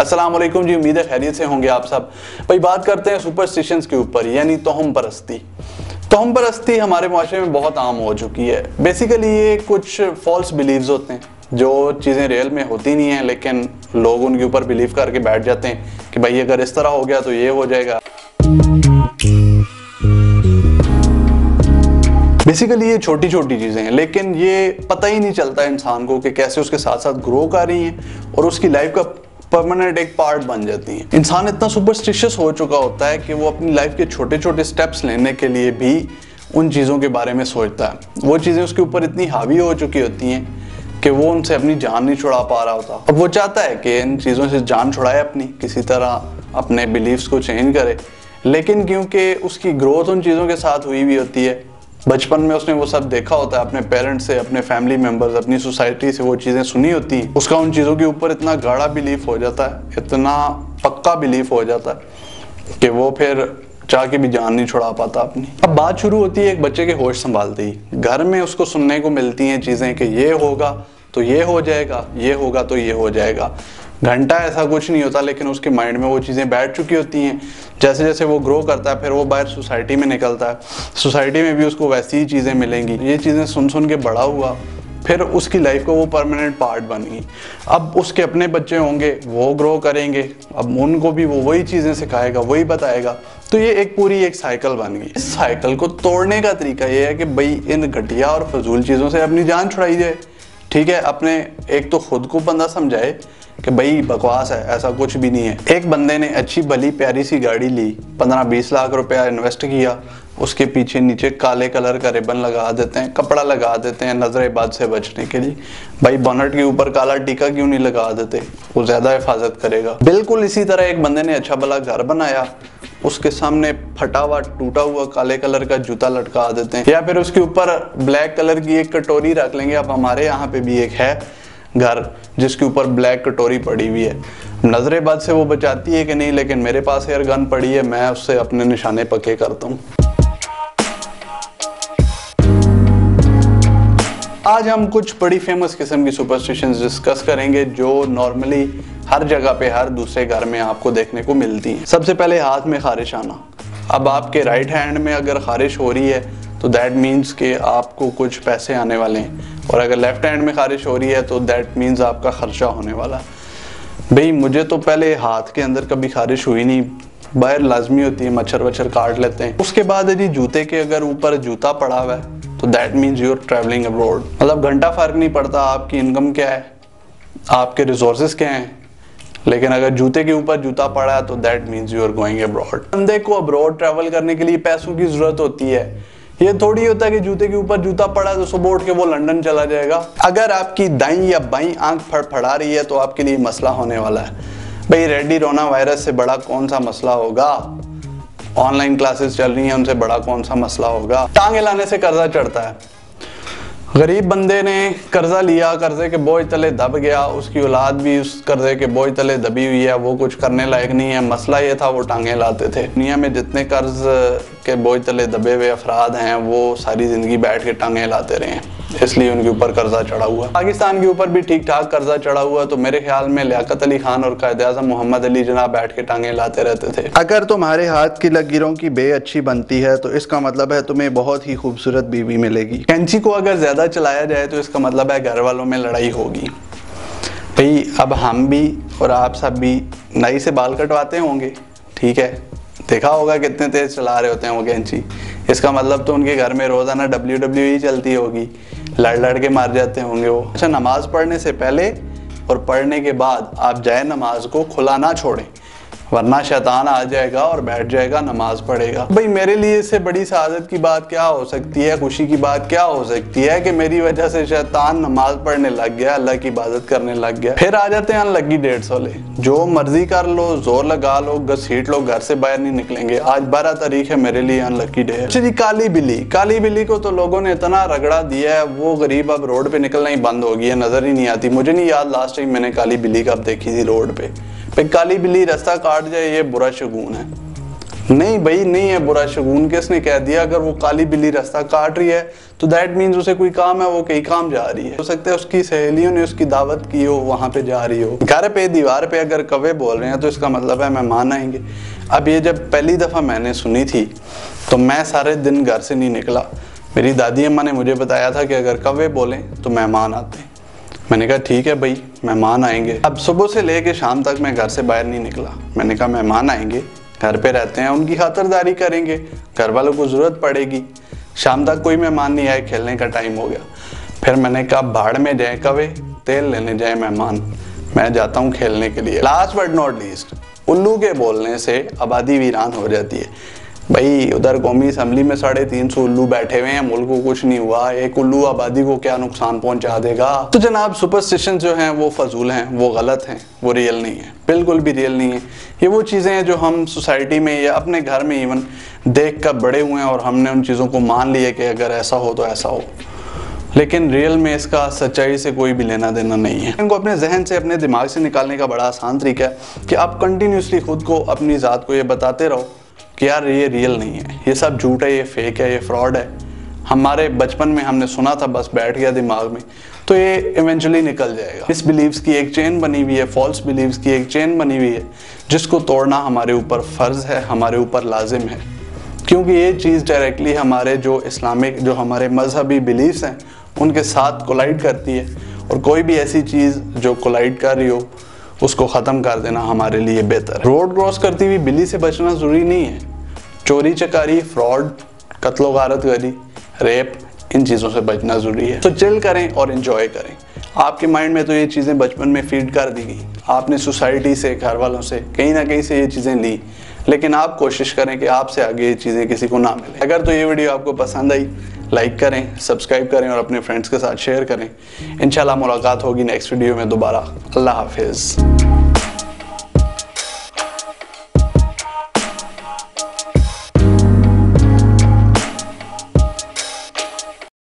अस्सलाम वालेकुम जी, उम्मीद है खैरियत से होंगे आप सब। भाई बात करते हैं सुपरस्टिशंस के ऊपर, यानी तोहम परस्ती। तोहम परस्ती हमारे माशरे में बहुत आम हो चुकी है। बेसिकली ये कुछ फॉल्स बिलीव्स होते हैं जो चीज़ें रियल में होती नहीं हैं, लेकिन लोग उनके ऊपर बिलीव करके बैठ जाते हैं कि भाई अगर इस तरह हो गया तो ये हो जाएगा। बेसिकली ये छोटी छोटी चीज़ें हैं, लेकिन ये पता ही नहीं चलता इंसान को कि कैसे उसके साथ साथ ग्रो कर रही हैं और उसकी लाइफ का परमानेंट एक पार्ट बन जाती हैं। इंसान इतना सुपरस्टिशियस हो चुका होता है कि वो अपनी लाइफ के छोटे छोटे स्टेप्स लेने के लिए भी उन चीज़ों के बारे में सोचता है। वो चीज़ें उसके ऊपर इतनी हावी हो चुकी होती हैं कि वो उनसे अपनी जान नहीं छुड़ा पा रहा होता। अब वो चाहता है कि इन चीज़ों से जान छुड़ाए, अपनी किसी तरह अपने बिलीव्स को चेंज करे, लेकिन क्योंकि उसकी ग्रोथ उन चीज़ों के साथ हुई हुई होती है, बचपन में उसने वो सब देखा होता है, अपने पेरेंट्स से, अपने फैमिली मेंबर्स, अपनी सोसाइटी से वो चीज़ें सुनी होती हैं, उसका उन चीज़ों के ऊपर इतना गाढ़ा बिलीफ हो जाता है, इतना पक्का बिलीफ हो जाता है कि वो फिर चाह के भी जान नहीं छुड़ा पाता अपनी। अब बात शुरू होती है एक बच्चे के होश संभालते ही। घर में उसको सुनने को मिलती हैं चीज़ें कि ये होगा तो ये हो जाएगा, ये होगा तो ये हो जाएगा। घंटा ऐसा कुछ नहीं होता, लेकिन उसके माइंड में वो चीज़ें बैठ चुकी होती हैं। जैसे जैसे वो ग्रो करता है, फिर वो बाहर सोसाइटी में निकलता है, सोसाइटी में भी उसको वैसी ही चीज़ें मिलेंगी। ये चीज़ें सुन सुन के बड़ा हुआ, फिर उसकी लाइफ का वो परमानेंट पार्ट बन गई। अब उसके अपने बच्चे होंगे, वो ग्रो करेंगे, अब उनको भी वो वही चीज़ें सिखाएगा, वही बताएगा। तो ये एक पूरी एक साइकिल बन गई। इस साइकिल को तोड़ने का तरीका ये है कि भाई इन घटिया और फजूल चीज़ों से अपनी जान छुड़ाई जाए। ठीक है, अपने एक तो खुद को बंदा समझाए कि भाई बकवास है, ऐसा कुछ भी नहीं है। एक बंदे ने अच्छी भली प्यारी सी गाड़ी ली, 15-20 लाख रुपया इन्वेस्ट किया, उसके पीछे नीचे काले कलर का रिबन लगा देते हैं, कपड़ा लगा देते हैं नजर-ए-बद से बचने के लिए। भाई बोनट के ऊपर काला टीका क्यों नहीं लगा देते, वो ज्यादा हिफाजत करेगा। बिल्कुल इसी तरह एक बंदे ने अच्छा भला घर बनाया, उसके सामने फटा हुआ टूटा हुआ काले कलर का जूता लटका देते हैं, या फिर उसके ऊपर ब्लैक कलर की एक कटोरी रख लेंगे। अब हमारे यहाँ पे भी एक है घर जिसके ऊपर ब्लैक कटोरी पड़ी हुई है। नजर-ए-बद से वो बचाती है कि नहीं, लेकिन मेरे पास एयर गन पड़ी है, मैं उससे अपने निशाने पक्के करता हूँ। आज हम कुछ बड़ी फेमस किस्म की सुपरस्टिशंस डिस्कस करेंगे जो नॉर्मली हर जगह पे, हर दूसरे घर में आपको देखने को मिलती हैं। सबसे पहले हाथ में खारिश आना। अब आपके राइट हैंड में अगर खारिश हो रही है तो दैट मीन्स कि आपको कुछ पैसे आने वाले हैं, और अगर लेफ्ट हैंड में खारिश हो रही है तो दैट मीन्स आपका खर्चा होने वाला। भाई मुझे तो पहले हाथ के अंदर कभी खारिश हुई नहीं, बाहर लाजमी होती है, मच्छर वच्छर काट लेते हैं। उसके बाद है जी जूते के अगर ऊपर जूता पड़ा हुआ है तो that means you are travelling abroad. मतलब घंटा फर्क नहीं पड़ता आपकी इनकम क्या है, आपके रिसोर्सेज क्या हैं, लेकिन अगर जूते के ऊपर जूता पड़ा है तो that means you are going abroad. बंदे को अब्रॉड ट्रैवल करने के लिए पैसों की जरूरत होती है। ये थोड़ी होता है कि जूते के ऊपर जूता पड़ा है तो सुबह उठ के वो लंदन चला जाएगा। अगर आपकी दाईं या बाईं आंख फड़फड़ा रही है तो आपके लिए मसला होने वाला है। भाई रेडी रोना वायरस से बड़ा कौन सा मसला होगा, ऑनलाइन क्लासेस चल रही हैं उनसे बड़ा कौन सा मसला होगा। टांगे लाने से कर्जा चढ़ता है। गरीब बंदे ने कर्जा लिया, कर्जे के बोझ तले दब गया, उसकी औलाद भी उस कर्जे के बोझ तले दबी हुई है, वो कुछ करने लायक नहीं है। मसला ये था वो टांगे लाते थे। दुनिया में जितने कर्ज के बोझ तले दबे हुए अफराद हैं वो सारी जिंदगी बैठ के टांगे लाते रहे, इसलिए उनके ऊपर कर्जा चढ़ा हुआ। पाकिस्तान के ऊपर भी ठीक ठाक कर्जा चढ़ा हुआ, तो मेरे ख्याल में लियाकत अली खान और कायद-ए-आज़म मोहम्मद अली जनाब बैठ के टांगे लाते रहते थे। अगर तुम्हारे हाथ की लकीरों की बे अच्छी बनती है तो इसका मतलब है तुम्हें बहुत ही खूबसूरत बीवी मिलेगी। कैंची को अगर ज्यादा चलाया जाए तो इसका मतलब है घर वालों में लड़ाई होगी। भाई अब हम भी और आप सब भी नाई से बाल कटवाते होंगे, ठीक है, देखा होगा कितने तेज चला रहे होते हैं वो कैंची। इसका मतलब तो उनके घर में रोजाना WWE चलती होगी, लड़ लड़ के मार जाते होंगे वो। अच्छा, नमाज पढ़ने से पहले और पढ़ने के बाद आप जाए नमाज को खुला ना छोड़ें, वरना शैतान आ जाएगा और बैठ जाएगा, नमाज पढ़ेगा। भाई मेरे लिए इससे बड़ी सआदत की बात क्या हो सकती है, खुशी की बात क्या हो सकती है कि मेरी वजह से शैतान नमाज पढ़ने लग गया, अल्लाह की इबादत करने लग गया। फिर आ जाते हैं अनलकी डेट्स वाले, जो मर्जी कर लो, जोर लगा लो, घसीट लो, घर से बाहर नहीं निकलेंगे। आज 12 तारीख है, मेरे लिए अनलकी डे है। जी काली बिल्ली, काली बिल्ली को तो लोगों ने इतना रगड़ा दिया है, वो गरीब अब रोड पे निकलना ही बंद हो गई है, नजर ही नहीं आती। मुझे नहीं याद लास्ट टाइम मैंने काली बिल्ली कब देखी थी रोड पे। काली बिल्ली रास्ता काट जाए ये बुरा शगुन है। नहीं भाई, नहीं है बुरा शगुन, किसने कह दिया? अगर वो काली बिल्ली रास्ता काट रही है तो दैट मीन्स उसे कोई काम है, वो कहीं काम जा रही है। हो सकता है उसकी सहेलियों ने उसकी दावत की हो, वहां पे जा रही हो। घर पे दीवार पे अगर कौवे बोल रहे हैं तो इसका मतलब है मेहमान आएंगे। अब ये जब पहली दफा मैंने सुनी थी तो मैं सारे दिन घर से नहीं निकला। मेरी दादी अम्मा ने मुझे बताया था कि अगर कौवे बोलें तो मेहमान आते हैं। मैंने कहा ठीक है भाई, मेहमान आएंगे। अब सुबह से लेके शाम तक मैं घर से बाहर नहीं निकला। मैंने कहा मेहमान आएंगे, घर पे रहते हैं, उनकी खातिरदारी करेंगे, घर वालों को जरूरत पड़ेगी। शाम तक कोई मेहमान नहीं आए, खेलने का टाइम हो गया। फिर मैंने कहा भाड़ में जाए कौवे, तेल लेने जाए मेहमान, मैं जाता हूँ खेलने के लिए। लास्ट बट नॉट लीस्ट, उल्लू के बोलने से आबादी वीरान हो जाती है। भाई उधर कौमी असम्बली में 350 उल्लू बैठे हुए हैं, मुल्क को कुछ नहीं हुआ, एक उल्लू आबादी को क्या नुकसान पहुंचा देगा। तो जनाब सुपरस्टिशन जो हैं वो फजूल हैं, वो गलत हैं, वो रियल नहीं है, बिल्कुल भी रियल नहीं है। ये वो चीज़ें हैं जो हम सोसाइटी में या अपने घर में इवन देख कर बड़े हुए हैं और हमने उन चीज़ों को मान लिया कि अगर ऐसा हो तो ऐसा हो, लेकिन रियल में इसका सच्चाई से कोई भी लेना देना नहीं है। इनको अपने जहन से, अपने दिमाग से निकालने का बड़ा आसान तरीका है कि आप कंटिन्यूसली खुद को, अपनी ज़ात को ये बताते रहो कि यार ये रियल नहीं है, ये सब झूठ है, ये फेक है, ये फ्रॉड है। हमारे बचपन में हमने सुना था, बस बैठ गया दिमाग में, तो ये इवेंचुअली निकल जाएगा। मिस बिलीव्स की एक चेन बनी हुई है, फॉल्स बिलीव्स की एक चेन बनी हुई है, जिसको तोड़ना हमारे ऊपर फ़र्ज़ है, हमारे ऊपर लाजिम है। क्योंकि ये चीज़ डायरेक्टली हमारे जो इस्लामिक, जो हमारे मजहबी बिलीव्स हैं उनके साथ कोलाइड करती है। और कोई भी ऐसी चीज़ जो कोलाइड कर रही हो उसको ख़त्म कर देना हमारे लिए बेहतर है। रोड क्रॉस करती हुई बिल्ली से बचना ज़रूरी नहीं है। चोरी चकारी, फ्रॉड, कत्लो गारतगरी, रेप, इन चीज़ों से बचना ज़रूरी है। तो चिल करें और इन्जॉय करें। आपके माइंड में तो ये चीज़ें बचपन में फीड कर दी गई, आपने सोसाइटी से, घर वालों से, कहीं ना कहीं से ये चीज़ें ली, लेकिन आप कोशिश करें कि आपसे आगे ये चीज़ें किसी को ना मिले। अगर तो ये वीडियो आपको पसंद आई, लाइक करें, सब्सक्राइब करें और अपने फ्रेंड्स के साथ शेयर करें। इंशाल्लाह मुलाकात होगी नेक्स्ट वीडियो में दोबारा। अल्लाह हाफिज़।